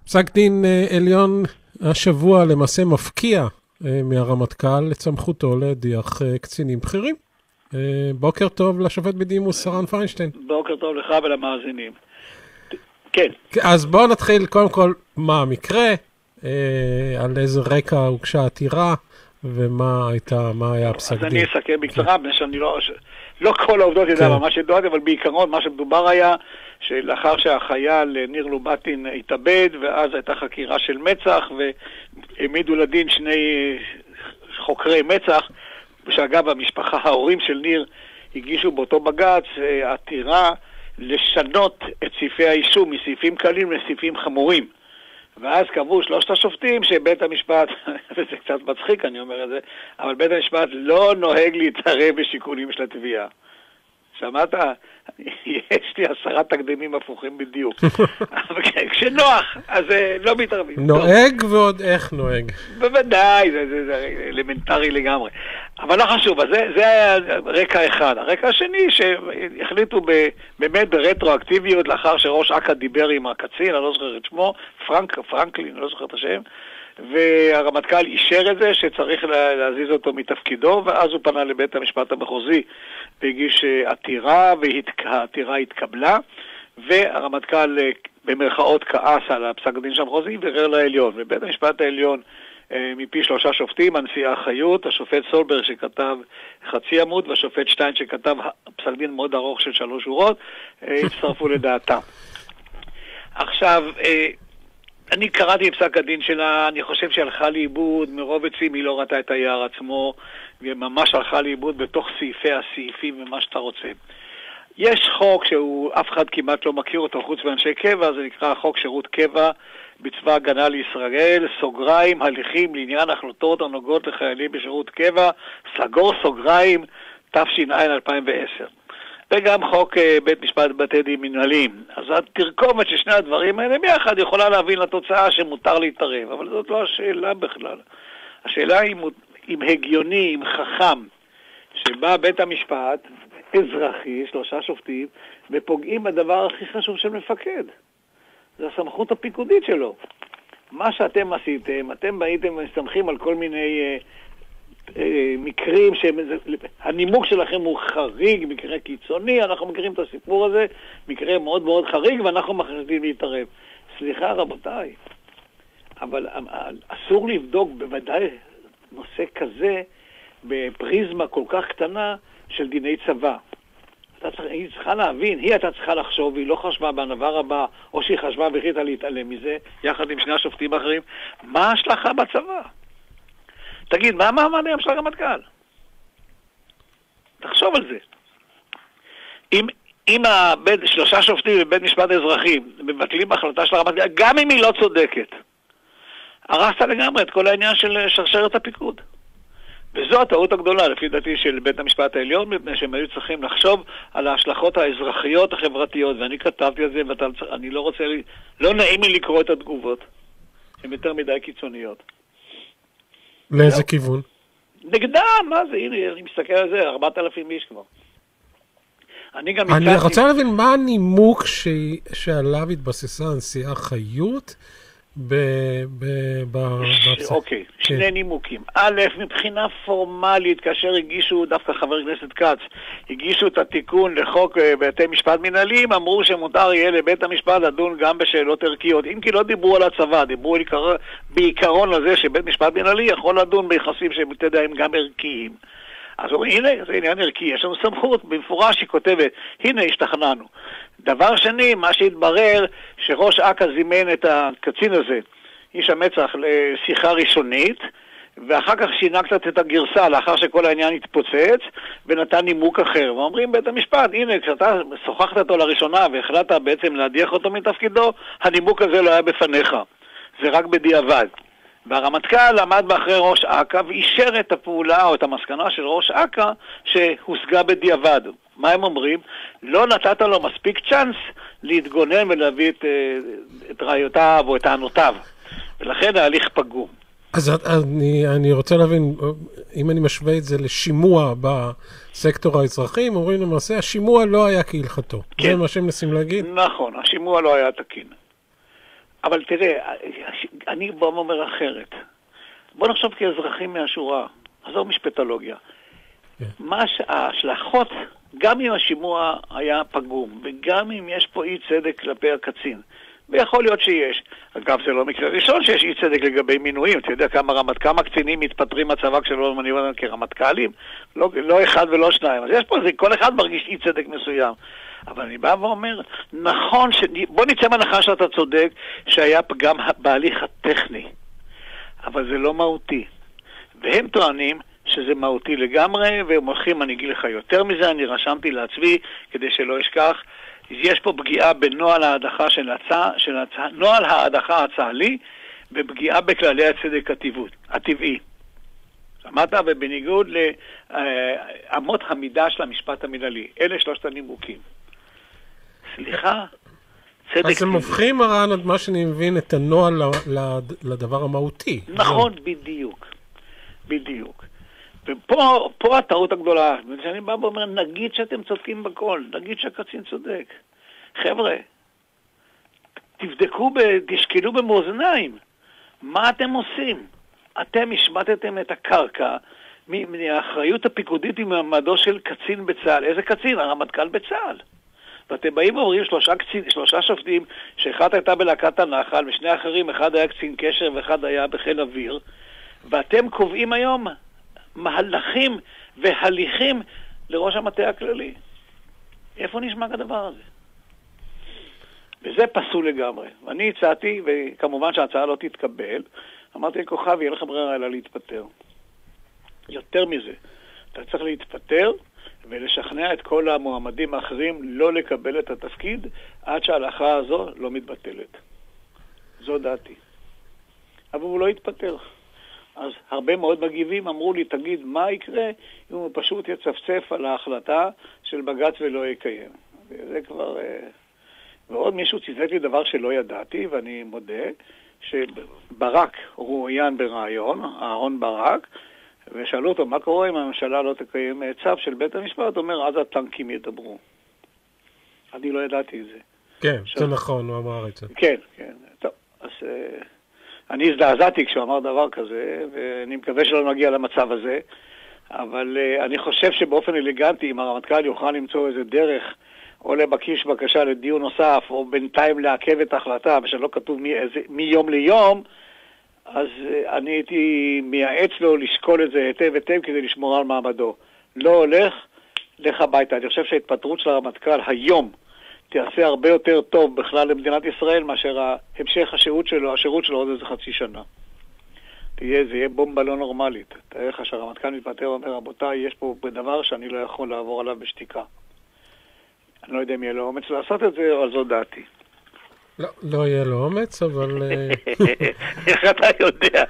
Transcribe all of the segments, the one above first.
פסק דין עליון השבוע למעשה מפקיע מהרמטכ"ל את סמכותו להדיח קצינים בכירים. בוקר טוב לשופט בדימוס שרן פיינשטיין. בוקר טוב לך ולמאזינים. כן. אז בואו נתחיל קודם כל מה המקרה, על איזה רקע הוגשה עתירה, ומה היה הפסק דין. אז אני אסכם בקצרה, בגלל שאני לא כל העובדות יודע ממש ידועות, אבל בעיקרון מה שמדובר היה, שלאחר שהחייל ניר לובטין התאבד, ואז הייתה חקירה של מצ"ח, והעמידו לדין שני חוקרי מצ"ח, שאגב המשפחה, ההורים של ניר, הגישו באותו בג"ץ עתירה לשנות את סעיפי האישום מסעיפים קלים לסעיפים חמורים. ואז קבעו שלושת השופטים שבית המשפט, וזה קצת מצחיק אני אומר את זה, אבל בית המשפט לא נוהג להתערב בשיקולים של התביעה. שמעת? יש לי 10 תקדימים הפוכים בדיוק. אבל כשנוח, אז לא מתערבים. נוהג ועוד איך נוהג. בוודאי, זה אלמנטרי לגמרי. אבל לא חשוב, זה היה רקע אחד. הרקע השני, שהחליטו באמת ברטרואקטיביות, לאחר שראש אכ"א דיבר עם הקצין, אני לא זוכר את שמו, פרנקלין, אני לא זוכר את השם, והרמטכ"ל אישר את זה שצריך להזיז אותו מתפקידו, ואז הוא פנה לבית המשפט המחוזי והגיש עתירה, והעתירה התקבלה, והרמטכ"ל במרכאות כעס על הפסק דין של המחוזי וערער לעליון. ובית המשפט העליון מפי 3 שופטים, הנשיאה חיות, השופט סולברג שכתב חצי עמוד, והשופט שטיין שכתב פסק דין מאוד ארוך של 3 שורות, הצטרפו לדעתם. עכשיו, אני קראתי בפסק הדין שלה, אני חושב שהלכה לאיבוד מרוב עצים, היא לא ראתה את היער עצמו, וממש הלכה לאיבוד בתוך סעיפי הסעיפים ומה שאתה רוצה. יש חוק אף אחד כמעט לא מכיר אותו חוץ מאנשי קבע, זה נקרא חוק שירות קבע בצבא הגנה לישראל, סוגריים, הליכים לעניין החלטות הנוגעות לחיילים בשירות קבע, סגור סוגריים, תש"ע 2010. וגם חוק בית משפט בתי דין מנהליים. אז התרכובת של שני הדברים האלה ביחד יכולה להבין לתוצאה שמותר להתערב, אבל זאת לא השאלה בכלל. השאלה אם הגיוני, אם חכם, שבא בית המשפט אזרחי, 3 שופטים, ופוגעים בדבר הכי חשוב של מפקד. זה הסמכות הפיקודית שלו. מה שאתם עשיתם, אתם הייתם מסתמכים על כל מיני מקרים שהנימוק שלכם הוא חריג, מקרה קיצוני, אנחנו מכירים את הסיפור הזה, מקרה מאוד מאוד חריג, ואנחנו מחליטים להתערב. סליחה רבותיי, אבל אסור לבדוק בוודאי נושא כזה בפריזמה כל כך קטנה של דיני צבא. היא צריכה להבין, היא הייתה צריכה לחשוב, והיא לא חשבה בנבר הבא, או שהיא חשבה והחליטה להתעלם מזה, יחד עם 2 השופטים האחרים, מה ההשלכה בצבא? תגיד, מה המעמד היום של הרמטכ"ל? תחשוב על זה. אם 3 שופטים בבית משפט אזרחי מבטלים החלטה של הרמטכ"ל, גם אם היא לא צודקת, הרסת לגמרי את כל העניין של שרשרת הפיקוד. וזו הטעות הגדולה, לפי דעתי, של בית המשפט העליון, מפני שהם היו צריכים לחשוב על ההשלכות האזרחיות החברתיות, ואני כתבתי על זה, ואני לא רוצה, לא נעים לי לקרוא את התגובות. הן יותר מדי קיצוניות. לאיזה כיוון? נגדם, מה זה? הנה, אני מסתכל על זה, 4,000 איש כבר. אני רוצה להבין מה הנימוק שעליו התבססה הנשיאה חיות אוקיי, 2 נימוקים. א', מבחינה פורמלית, כאשר הגישו, דווקא חבר הכנסת כץ, הגישו את התיקון לחוק בתי משפט מנהליים, אמרו שמותר יהיה לבית המשפט לדון גם בשאלות ערכיות. אם כי לא דיברו על הצבא, דיברו בעיקרון לזה שבית משפט מנהלי יכול לדון ביחסים שהם הם גם ערכיים. אז אומרים, הנה, זה עניין ערכי, יש לנו סמכות, במפורש היא כותבת, הנה, השתכנענו. דבר שני, מה שהתברר, שראש אכ"א זימן את הקצין הזה, איש המצ"ח, לשיחה ראשונית, ואחר כך שינה קצת את הגרסה, לאחר שכל העניין התפוצץ, ונתן נימוק אחר. ואומרים בית המשפט, הנה, כשאתה שוחחת אותו לראשונה, והחלטת בעצם להדיח אותו מתפקידו, הנימוק הזה לא היה בפניך. זה רק בדיעבד. והרמטכ"ל עמד מאחרי ראש אכ"א ואישר את הפעולה או את המסקנה של ראש אכ"א שהושגה בדיעבד. מה הם אומרים? לא נתת לו מספיק צ'אנס להתגונן ולהביא את ראיותיו או את טענותיו. ולכן ההליך פגום. אז אני רוצה להבין, אם אני משווה את זה לשימוע בסקטור האזרחי, אומרים למעשה, השימוע לא היה כהלכתו. כן. זה מה שהם מנסים להגיד? נכון, השימוע לא היה תקין. אבל תראה, אני בוא אומר אחרת. בוא נחשוב כאזרחים מהשורה, עזור משפטולוגיה. מה ההשלכות, גם אם השימוע היה פגום, וגם אם יש פה אי צדק כלפי הקצין, ויכול להיות שיש. אגב, זה לא מקרה ראשון שיש אי צדק לגבי מינויים. אתה יודע כמה קצינים מתפטרים מהצבא כשלא מניעים אותם כרמטכ"לים? לא אחד ולא שניים. אז יש פה, כל אחד מרגיש אי צדק מסוים. אבל אני בא ואומר, נכון, בוא נצא מהנחה שאתה צודק, שהיה פגם בהליך הטכני. אבל זה לא מהותי. והם טוענים שזה מהותי לגמרי, והם הולכים, אני אגיד לך יותר מזה, אני רשמתי לעצמי, כדי שלא אשכח, יש פה פגיעה בנוהל ההדחה נוהל ההדחה הצה"לי, בפגיעה בכללי הצדק הטבעי. שמעת? ובניגוד לאמות המידה של המשפט המנהלי. אלה שלושת הנימוקים. סליחה, צדק טבעי. אז הם הופכים הרעיון עד מה שאני מבין את הנוהל לדבר המהותי. נכון, בדיוק. ופה הטעות הגדולה. כשאני בא ואומר, נגיד שאתם צודקים בכל, נגיד שהקצין צודק. חבר'ה, תשקלו במאזניים. מה אתם עושים? אתם השמטתם את הקרקע מהאחריות הפיקודית עם מעמדו של קצין בצה"ל. איזה קצין? הרמטכ"ל בצה"ל. ואתם באים ואומרים שלושה שופטים, שאחת הייתה בלהקת הנחל, ושני אחרים, אחד היה קצין קשר ואחד היה בחיל אוויר, ואתם קובעים היום מהלכים והליכים לראש המטה הכללי. איפה נשמע כדבר הזה? וזה פסול לגמרי. ואני הצעתי, וכמובן שההצעה לא תתקבל, אמרתי לכוכב, יהיה לך ברירה אלא להתפטר. יותר מזה, אתה צריך להתפטר ולשכנע את כל המועמדים האחרים לא לקבל את התפקיד עד שההלכה הזו לא מתבטלת. זו דעתי. אבל הוא לא התפטר. אז הרבה מאוד מגיבים אמרו לי, תגיד, מה יקרה אם הוא פשוט יצפצף על ההחלטה של בג"ץ ולא יקיים? וזה כבר... ועוד מישהו ציטט לי דבר שלא ידעתי, ואני מודה, שברק רואיין ברעיון, אהרון ברק, ושאלו אותו, מה קורה אם הממשלה לא תקיים צו של בית המשפט? הוא אומר, אז הטנקים ידברו. אני לא ידעתי את זה. כן, זה נכון, הוא אמר את זה. כן. טוב, אז אני הזדעזעתי כשהוא אמר דבר כזה, ואני מקווה שלא נגיע למצב הזה, אבל אני חושב שבאופן אלגנטי, אם הרמטכ"ל יוכל למצוא איזה דרך, או לבקש בקשה לדיון נוסף, או בינתיים לעכב את ההחלטה, ושלא כתוב מיום ליום, אז אני הייתי מייעץ לו לשקול את זה היטב כדי לשמור על מעמדו. לא הולך, לך הביתה. אני חושב שההתפטרות של הרמטכ"ל היום תעשה הרבה יותר טוב בכלל למדינת ישראל, מאשר המשך השירות שלו עוד איזה חצי שנה. זה יהיה בומבה לא נורמלית. תראה לך שהרמטכ"ל מתפטר ואומר, רבותיי, יש פה דבר שאני לא יכול לעבור עליו בשתיקה. אני לא יודע אם יהיה לו אומץ לעשות את זה, אבל זו דעתי. לא יהיה לו אומץ, אבל... איך אתה יודע?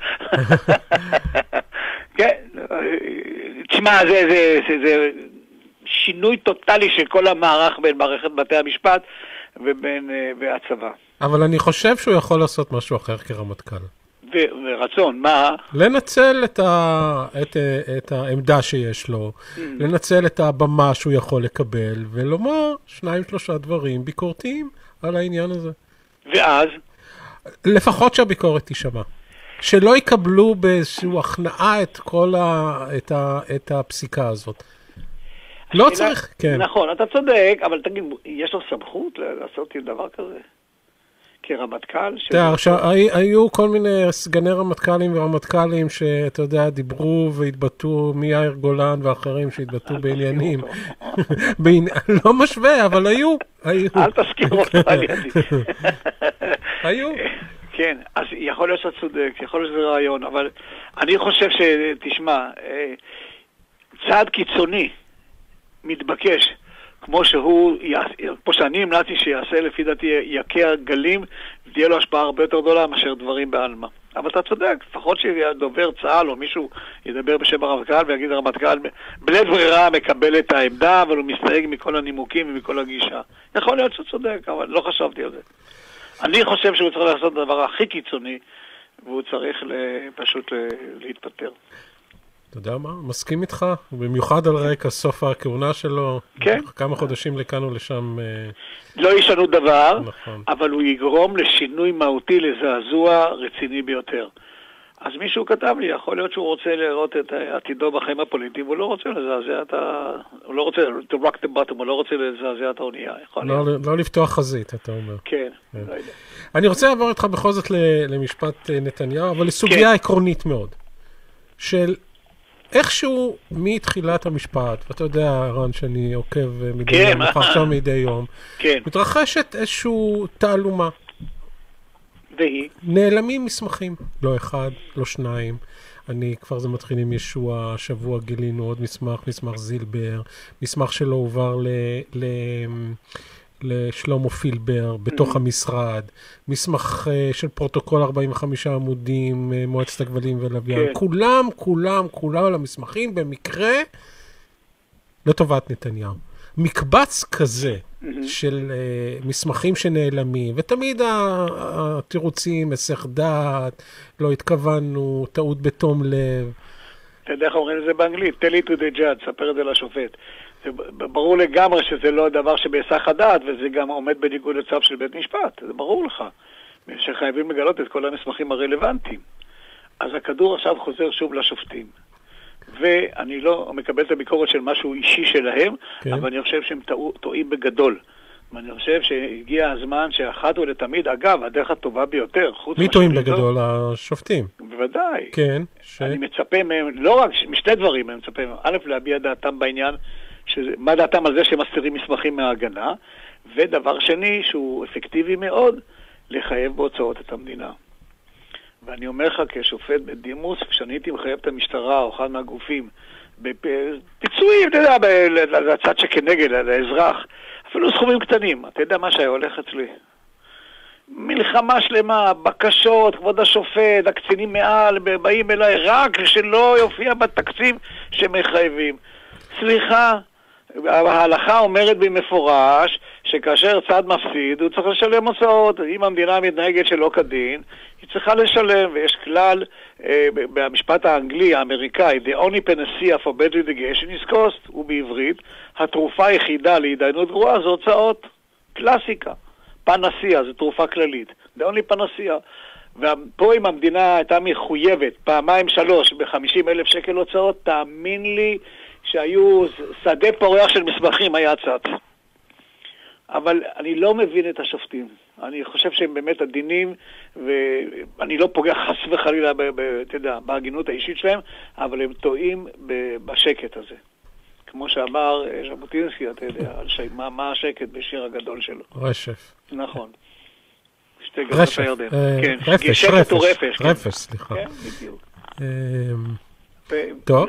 כן, תשמע, זה שינוי טוטלי של כל המערך בין מערכת בתי המשפט והצבא. אבל אני חושב שהוא יכול לעשות משהו אחר כרמטכ"ל. ורצון, מה? לנצל את העמדה שיש לו, לנצל את הבמה שהוא יכול לקבל, ולומר 2-3 דברים ביקורתיים על העניין הזה. ואז? לפחות שהביקורת תישמע. שלא יקבלו באיזושהי הכנעה את הפסיקה הזאת. לא צריך, כן. נכון, אתה צודק, אבל תגיד, יש לו סמכות לעשות דבר כזה? כרמטכ"ל? היו כל מיני סגני רמטכ"לים ורמטכ"לים שאתה יודע, דיברו והתבטאו מיאיר גולן ואחרים שהתבטאו בעניינים. לא משווה, אבל היו. אל תזכיר אותו על ידי. היו. כן, אז יכול להיות שאתה צודק, יכול להיות שזה רעיון, אבל אני חושב שתשמע, צעד קיצוני מתבקש, כמו שאני המלצתי שיעשה, לפי דעתי יקע גלים, ותהיה לו השפעה הרבה יותר גדולה מאשר דברים בעלמא. אבל אתה צודק, לפחות שדובר צה"ל או מישהו ידבר בשם הרמטכ"ל ויגיד הרמטכ"ל, בלית ברירה מקבל את העמדה, אבל הוא מסתייג מכל הנימוקים ומכל הגישה. יכול להיות שהוא צודק, אבל לא חשבתי על זה. אני חושב שהוא צריך לעשות את הדבר הכי קיצוני, והוא צריך פשוט להתפטר. אתה יודע מה? מסכים איתך, במיוחד על רקע סוף הכהונה שלו. כן. כמה חודשים לכאן ולשם. לא ישנו דבר, נכון. אבל הוא יגרום לשינוי מהותי, לזעזוע רציני ביותר. אז מישהו כתב לי, יכול להיות שהוא רוצה לראות את עתידו בחיים הפוליטיים, הוא לא רוצה לזעזע את הוא לא רוצה, to rock the bottom, הוא לא רוצה לזעזע את האונייה. לא לפתוח חזית, אתה אומר. כן, לא יודע. אני רוצה לעבור איתך בכל זאת למשפט נתניהו, אבל לסוגיה עקרונית מאוד, של איכשהו מתחילת המשפט, ואתה יודע, רן, שאני עוקב מדי יום, עכשיו מדי יום, מתרחשת איזשהו תעלומה. והיא? נעלמים מסמכים, לא אחד, לא שניים. אני כבר זה מתחיל עם ישוע, השבוע גילינו עוד מסמך זילבר, מסמך שלא עובר לשלמה פילבר בתוך המשרד, מסמך של פרוטוקול 45 עמודים, מועצת הכבלים ולוויין, כולם על המסמכים במקרה לטובת נתניהו. מקבץ כזה של מסמכים שנעלמים, ותמיד התירוצים, מסך דעת, לא התכוונו, טעות בתום לב. אתה יודע איך אומרים את זה באנגלית? tell it to the judge, ספר את זה לשופט. זה ברור לגמרי שזה לא דבר שבהיסח הדעת, וזה גם עומד בניגוד לצו של בית משפט. זה ברור לך, שחייבים לגלות את כל המסמכים הרלוונטיים. אז הכדור עכשיו חוזר שוב לשופטים. ואני לא מקבל את הביקורת של משהו אישי שלהם, אבל אני חושב שהם טועים בגדול. ואני חושב שהגיע הזמן שאחת ולתמיד, אגב, הדרך הטובה ביותר, מי טועים בגדול? השופטים. בוודאי. כן. אני מצפה מהם, לא רק, משתי דברים, אני מצפה מהם, א', להביע דעתם בעניין, מה דעתם על זה שהם מסתירים מסמכים מההגנה, ודבר שני, שהוא אפקטיבי מאוד, לחייב בהוצאות את המדינה. ואני אומר לך, כשופט בדימוס, כשאני הייתי מחייב את המשטרה או אחד מהגופים, בפיצויים, אתה יודע, לצד שכנגד, לאזרח, אפילו סכומים קטנים, אתה יודע מה שהיה הולך אצלי. מלחמה שלמה, בקשות, כבוד השופט, הקצינים מעל, באים אליי, רק שלא יופיע בתקציב שמחייבים. סליחה, ההלכה אומרת במפורש שכאשר צד מפסיד, הוא צריך לשלם הוצאות. אם המדינה מתנהגת שלא כדין, היא צריכה לשלם, ויש כלל במשפט האנגלי, האמריקאי, the only panacea for bad litigation is cost, ובעברית, התרופה היחידה להידיינות גרועה זה הוצאות. קלאסיקה. פנסיה, זו תרופה כללית. the only panacea. ופה אם המדינה הייתה מחויבת, פעמיים 3 ב-50,000 שקל הוצאות, תאמין לי שהיו שדה פורח של מסמכים היה צד. אבל אני לא מבין את השופטים. אני חושב שהם באמת עדינים, ואני לא פוגע חס וחלילה בהגינות האישית שלהם, אבל הם טועים בשקט הזה. כמו שאמר ז'בוטינסקי, אתה יודע, מה השקט בשיר הגדול שלו. רשף. נכון. רשף. רפש, סליחה. כן, בדיוק. טוב.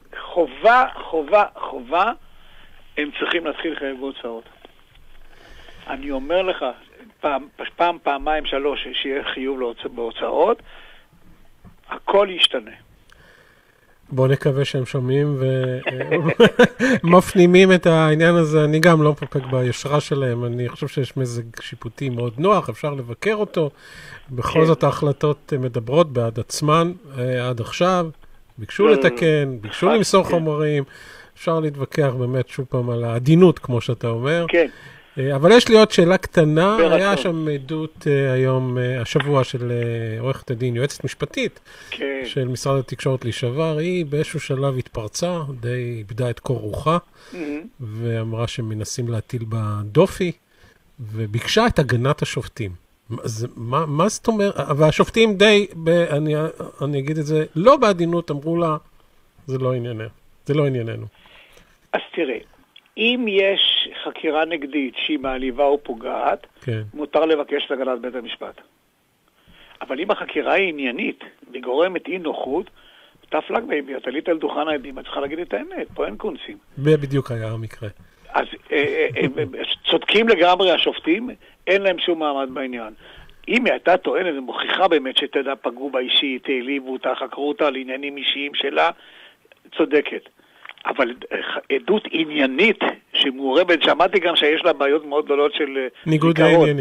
חובה, הם צריכים להתחיל לחייב בהוצאות. אני אומר לך, פעמיים 3, שיהיה חיוב בהוצאות, הכל ישתנה. בוא נקווה שהם שומעים ומפנימים את העניין הזה. אני גם לא מפקפק ביושרה שלהם, אני חושב שיש מזג שיפוטי מאוד נוח, אפשר לבקר אותו. בכל זאת ההחלטות מדברות בעד עצמן עד עכשיו. ביקשו לתקן, ביקשו למסור חומרים, אפשר להתווכח באמת שוב פעם על העדינות, כמו שאתה אומר. כן. אבל יש לי עוד שאלה קטנה, היה שם עדות היום, השבוע של עורכת הדין, יועצת משפטית, של משרד התקשורת לשעבר, היא באיזשהו שלב התפרצה, די איבדה את קור רוחה, ואמרה שמנסים להטיל בה דופי, וביקשה את הגנת השופטים. מה זאת אומרת? והשופטים די, אני אגיד את זה, לא בעדינות, אמרו לה, זה לא ענייננו. אז תראה, אם יש חקירה נגדית שהיא מעליבה או פוגעת, מותר לבקש את הגנת בית המשפט. אבל אם החקירה היא עניינית וגורמת אי נוחות, תפלג בייבי, אתה עלית על דוכן העדים, את צריכה להגיד את האמת, פה אין קונסים. בדיוק היה המקרה. אז צודקים לגמרי השופטים, אין להם שום מעמד בעניין. אם היא הייתה טוענת, זה מוכיחה באמת שתדע פגעו בה אישית, העליבו אותה, חקרו אותה על עניינים אישיים שלה, צודקת. אבל עדות עניינית שמעורבת, שמעתי גם שיש לה בעיות מאוד גדולות של ניגוד העניינים.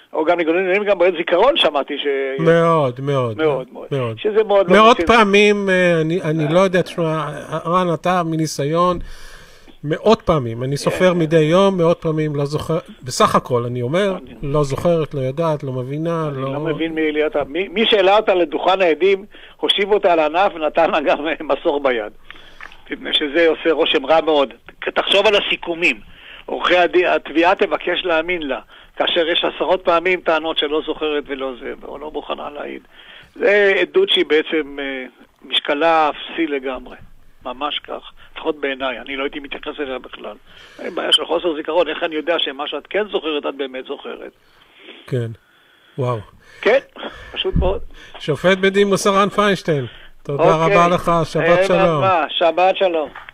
או גם ניגונים גם בעד זיכרון, שמעתי ש... מאוד, מאוד. מאוד, מאוד. שזה מאוד... מאות פעמים, אני לא יודע, תשמע, רן, אתה מניסיון, מאות פעמים, אני סופר מדי יום, מאות פעמים, לא זוכר, בסך הכל, אני אומר, לא זוכרת, לא יודעת, לא מבינה, לא... אני לא מבין מי שהעלה אותה לדוכן העדים, הושיב אותה על הענף ונתן לה גם מסור ביד. שזה עושה רושם רע מאוד. תחשוב על הסיכומים. עורכי התביעה תבקש להאמין לה, כאשר יש עשרות פעמים טענות שלא זוכרת ולא זה, או לא מוכנה להעיד. זה עדות שהיא בעצם משקלה אפסי לגמרי. ממש כך. לפחות בעיניי, אני לא הייתי מתייחס אליה בכלל. אין בעיה של חוסר זיכרון, איך אני יודע שמה שאת כן זוכרת, את באמת זוכרת. כן, וואו. כן, פשוט מאוד. שופט בדימוס רן פיינשטיין, תודה רבה לך, שבת שלום. שבת שלום.